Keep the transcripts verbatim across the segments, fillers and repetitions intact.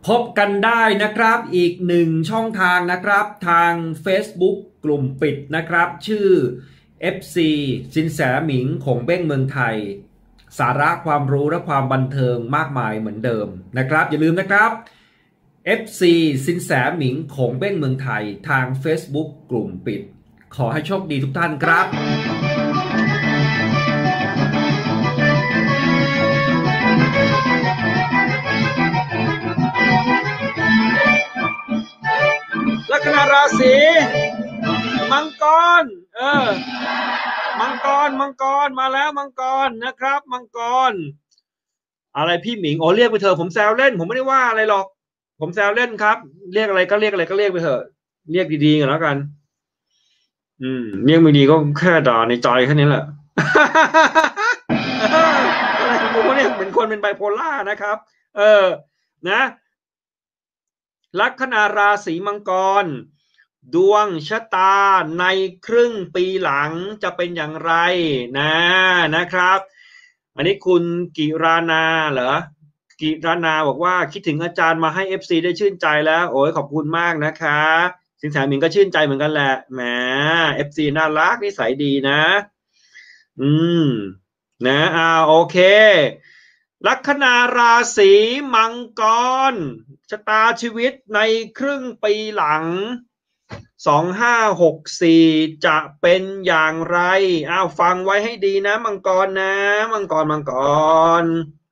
พบกันได้นะครับอีกหนึ่งช่องทางนะครับทาง Facebook กลุ่มปิดนะครับชื่อ เอฟ ซี สินแสหมิงคงเบ้งเมืองไทยสาระความรู้และความบันเทิงมากมายเหมือนเดิมนะครับอย่าลืมนะครับ เอฟ ซี สินแสหมิงคงเบ้งเมืองไทยทาง Facebook กลุ่มปิดขอให้โชคดีทุกท่านครับลัคนาราศีมังกรเออมังกรมังกรมาแล้วมังกรนะครับมังกรอะไรพี่หมิงโอ้เรียกไปเถอะผมแซวเล่นผมไม่ได้ว่าอะไรหรอกผมแซวเล่นครับเรียกอะไรก็เรียกอะไรก็เรียกไปเถอะเรียกดีๆกันแล้วกันอืมเรียกไม่ดีก็แค่ด่าในใจแค่นี้แหละผมเนี่ยเหมือนคนเป็นไบโพล่านะครับเออนะลัคนาราศีมังกรดวงชะตาในครึ่งปีหลังจะเป็นอย่างไรนะนะครับอันนี้คุณกิรานาเหรอกิรานาบอกว่าคิดถึงอาจารย์มาให้ เอฟ ซี ได้ชื่นใจแล้วโอ้ยขอบคุณมากนะคะสินแสหมิงก็ชื่นใจเหมือนกันแหละแหม เอฟ ซี น่ารักนิสัยดีนะอืมนะอ่าโอเคลัคนาราศีมังกรชะตาชีวิตในครึ่งปีหลังสองห้าหกสี่จะเป็นอย่างไรอ้าวฟังไว้ให้ดีนะมังกรนะมังกรมังกร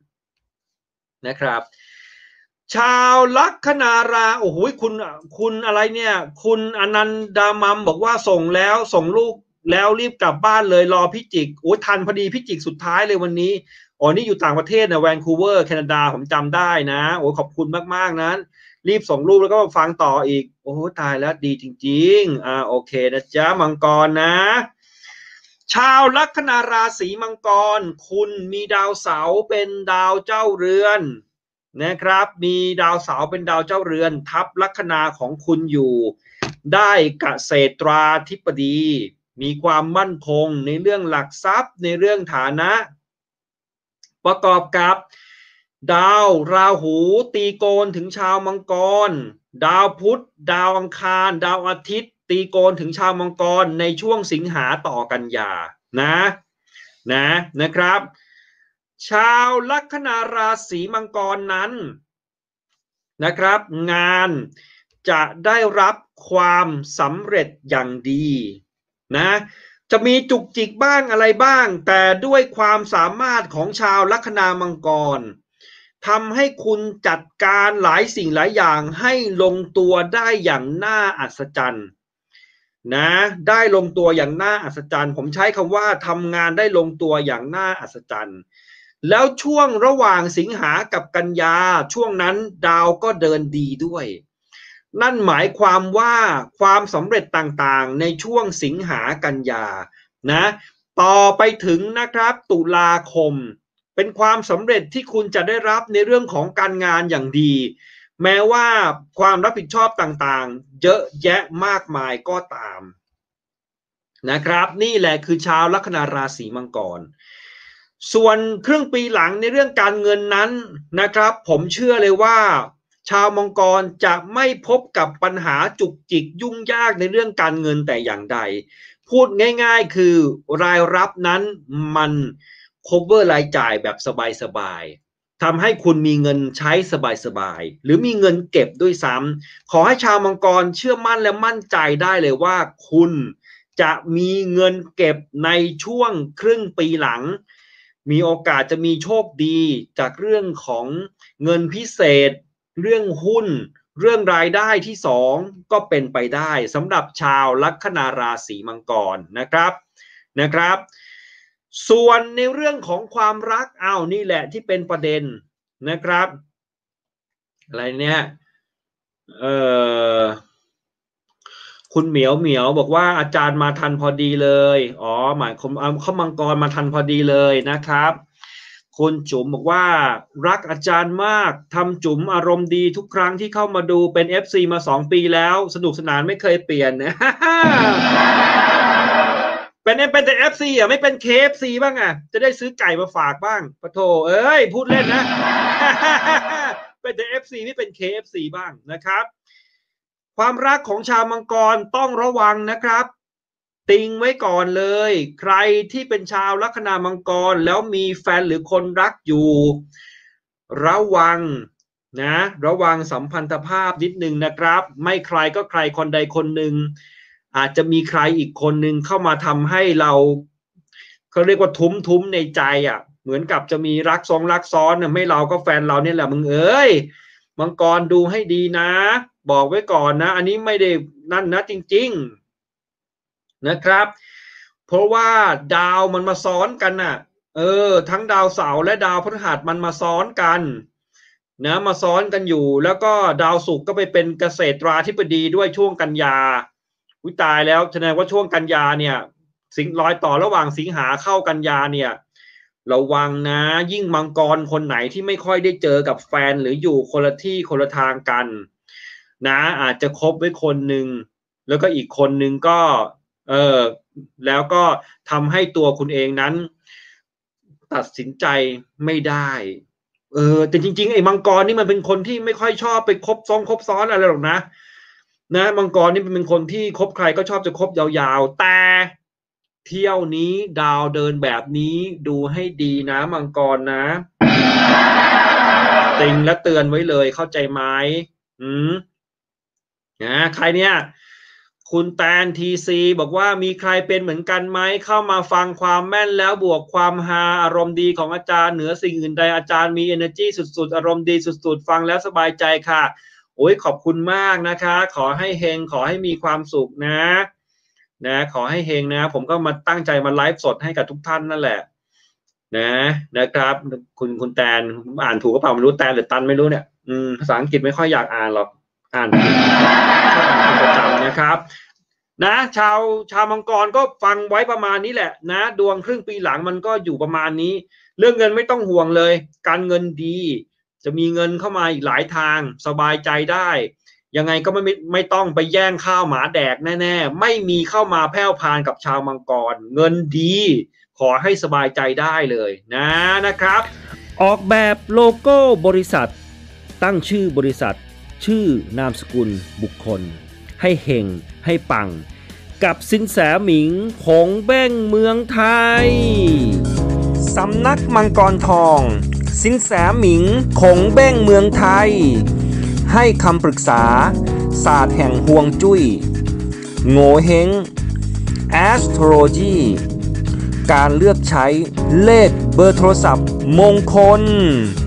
นะครับชาวลัคนาราโอ้โหคุณคุณอะไรเนี่ยคุณอนันดามัมบอกว่าส่งแล้วส่งลูกแล้วรีบกลับบ้านเลยรอพิจิกโอ้ทันพอดีพิจิกสุดท้ายเลยวันนี้อ๋อนี่อยู่ต่างประเทศนะแวนคูเวอร์แคนาดาผมจำได้นะโอ้ขอบคุณมากๆนะรีบส่งรูปแล้วก็ฟังต่ออีกโอ้ตายแล้วดีจริงๆอ่าโอเคนะจ๊ะมังกรนะชาวลัคนาราศีมังกรคุณมีดาวเสาร์เป็นดาวเจ้าเรือนนะครับมีดาวเสาร์เป็นดาวเจ้าเรือนทับลัคนาของคุณอยู่ได้เกษตราธิบดีมีความมั่นคงในเรื่องหลักทรัพย์ในเรื่องฐานะประกอบกับดาวราหูตีโกนถึงชาวมังกรดาวพุธดาวอังคารดาวอาทิตย์ตีโกนถึงชาวมังกรในช่วงสิงหาต่อกันยานะนะนะครับชาวลัคนาราศีมังกรนั้นนะครับงานจะได้รับความสำเร็จอย่างดีนะจะมีจุกจิกบ้างอะไรบ้างแต่ด้วยความสามารถของชาวลัคนามังกรทำให้คุณจัดการหลายสิ่งหลายอย่างให้ลงตัวได้อย่างน่าอัศจรรย์นะได้ลงตัวอย่างน่าอัศจรรย์ผมใช้คำว่าทำงานได้ลงตัวอย่างน่าอัศจรรย์แล้วช่วงระหว่างสิงหากับกันยาช่วงนั้นดาวก็เดินดีด้วยนั่นหมายความว่าความสำเร็จต่างๆในช่วงสิงหากันยานะต่อไปถึงนะครับตุลาคมเป็นความสำเร็จที่คุณจะได้รับในเรื่องของการงานอย่างดีแม้ว่าความรับผิดชอบต่างๆเยอะแยะมากมายก็ตามนะครับนี่แหละคือชาวลัคนาราศีมังกรส่วนครึ่งปีหลังในเรื่องการเงินนั้นนะครับผมเชื่อเลยว่าชาวมังกรจะไม่พบกับปัญหาจุกจิกยุ่งยากในเรื่องการเงินแต่อย่างใดพูดง่ายๆคือรายรับนั้นมัน cover รายจ่ายแบบสบายๆทำให้คุณมีเงินใช้สบายๆหรือมีเงินเก็บด้วยซ้ำขอให้ชาวมังกรเชื่อมั่นและมั่นใจได้เลยว่าคุณจะมีเงินเก็บในช่วงครึ่งปีหลังมีโอกาสจะมีโชคดีจากเรื่องของเงินพิเศษเรื่องหุ้นเรื่องรายได้ที่สองก็เป็นไปได้สำหรับชาวลัคนาราศีมังกรนะครับนะครับส่วนในเรื่องของความรักอ้าวนี่แหละที่เป็นประเด็นนะครับอะไรเนี่ยเอ่อคุณเหมียวเหมียวบอกว่าอาจารย์มาทันพอดีเลยอ๋อหมายความเขามังกรมาทันพอดีเลยนะครับคุณจุ๋มบอกว่ารักอาจารย์มากทำจุ๋มอารมณ์ดีทุกครั้งที่เข้ามาดูเป็น เอฟ ซี มาสองปีแล้วสนุกสนานไม่เคยเปลี่ยนนะเป็นเป็นแต่ เอฟ ซี อ่ะไม่เป็น เค เอฟ ซี บ้างอ่ะจะได้ซื้อไก่มาฝากบ้างปะโถเอ้ยพูดเล่นนะเป็นแต่ เอฟ ซี ไม่เป็น เค เอฟ ซี บ้างนะครับความรักของชาวมังกรต้องระวังนะครับติงไว้ก่อนเลยใครที่เป็นชาวลัคนามังกรแล้วมีแฟนหรือคนรักอยู่ระวังนะระวังสัมพันธภาพนิดนึงนะครับไม่ใครก็ใครคนใดคนหนึ่งอาจจะมีใครอีกคนหนึ่งเข้ามาทำให้เราเขาเรียกว่าทุ้มทุ้มในใจอ่ะเหมือนกับจะมีรักซ้อนรักซ้อนนะไม่เราก็แฟนเราเนี่ยแหละมึงเอ้ยมังกรดูให้ดีนะบอกไว้ก่อนนะอันนี้ไม่ได้นั่นนะจริงๆนะครับเพราะว่าดาวมันมาซ้อนกันน่ะเออทั้งดาวเสาร์และดาวพฤหัสมันมาซ้อนกันนะมาซ้อนกันอยู่แล้วก็ดาวศุกร์ก็ไปเป็นเกษตราธิบดีด้วยช่วงกันยาอุ้ยตายแล้วแสดงว่าช่วงกันยาเนี่ยสิงรอยต่อระหว่างสิงหาเข้ากันยาเนี่ยระวังนะยิ่งมังกรคนไหนที่ไม่ค่อยได้เจอกับแฟนหรืออยู่คนละที่คนละทางกันนะอาจจะคบไว้คนหนึ่งแล้วก็อีกคนหนึ่งก็เออแล้วก็ทำให้ตัวคุณเองนั้นตัดสินใจไม่ได้เออแต่จริงๆไอ้มังกรนี่มันเป็นคนที่ไม่ค่อยชอบไปคบซ้อนคบซ้อนอะไรหรอกนะนะมังกรนี่เป็นคนที่คบใครก็ชอบจะคบยาวๆแต่เที่ยวนี้ดาวเดินแบบนี้ดูให้ดีนะมังกรนะติงและเตือนไว้เลยเข้าใจไหมอืมนะใครเนี่ยคุณแตนทีซีบอกว่ามีใครเป็นเหมือนกันไหมเข้ามาฟังความแม่นแล้วบวกความฮาอารมณ์ดีของอาจารย์เหนือสิ่งอื่นใดอาจารย์มี energy สุดๆอารมณ์ดีสุดๆฟังแล้วสบายใจค่ะโอ้ยขอบคุณมากนะคะขอให้เฮงขอให้มีความสุขนะนะขอให้เฮงนะผมก็มาตั้งใจมาไลฟ์สดให้กับทุกท่านนั่นแหละนะนะครับคุณคุณแตนอ่านถูกก็เปล่าไม่รู้แตนหรือตันไม่รู้เนี่ยอืมภาษาอังกฤษไม่ค่อยอยากอ่านหรอกอ่านผิดประจำนะครับนะชาวชาวมังกรก็ฟังไว้ประมาณนี้แหละนะดวงครึ่งปีหลังมันก็อยู่ประมาณนี้เรื่องเงินไม่ต้องห่วงเลยการเงินดีจะมีเงินเข้ามาอีกหลายทางสบายใจได้ยังไงก็ไม่ไม่ต้องไปแย่งข้าวหมาแดกแน่ๆไม่มีเข้ามาแผ่วพานกับชาวมังกรเงินดีขอให้สบายใจได้เลยนะนะครับออกแบบโลโก้บริษัทตั้งชื่อบริษัทชื่อนามสกุลบุคคลให้เฮงให้ปังกับสินแสหมิงของแบ้งเมืองไทยสำนักมังกรทองสินแสหมิงของแบ้งเมืองไทยให้คำปรึกษาศาสตร์แห่งฮวงจุ้ยโง่เฮง Astrology การเลือกใช้เลขเบอร์โทรศัพท์มงคล